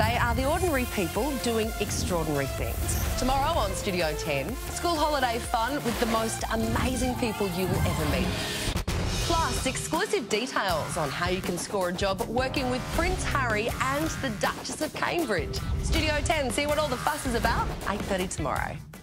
They are the ordinary people doing extraordinary things. Tomorrow on Studio 10, school holiday fun with the most amazing people you will ever meet. Plus, exclusive details on how you can score a job working with Prince Harry and the Duchess of Cambridge. Studio 10, see what all the fuss is about? 8:30 tomorrow.